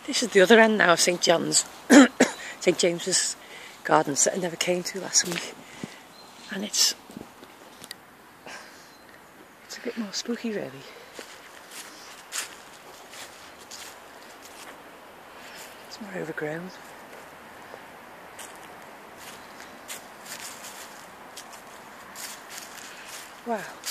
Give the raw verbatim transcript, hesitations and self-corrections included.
This is the other end now of St John's, St James's Gardens that I never came to last week, and it's it's a bit more spooky really. It's more overgrown. Wow.